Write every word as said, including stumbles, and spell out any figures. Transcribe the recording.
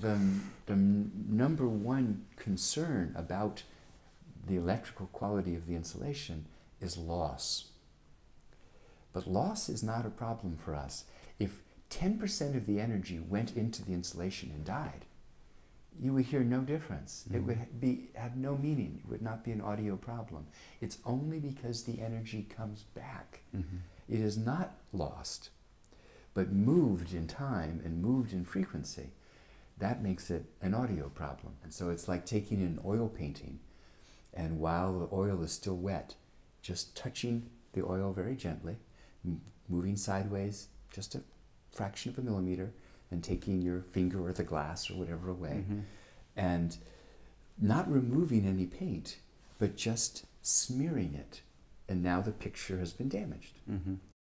the, the number one concern about the electrical quality of the insulation is loss. But loss is not a problem for us. If ten percent of the energy went into the insulation and died, you would hear no difference. Mm-hmm. It would be, have no meaning. It would not be an audio problem. It's only because the energy comes back. Mm-hmm. It is not lost, but moved in time and moved in frequency. That makes it an audio problem. And so it's like taking an oil painting, and while the oil is still wet, just touching the oil very gently, moving sideways just a fraction of a millimeter, and taking your finger or the glass or whatever away, mm-hmm. and not removing any paint, but just smearing it. And now the picture has been damaged. Mm-hmm.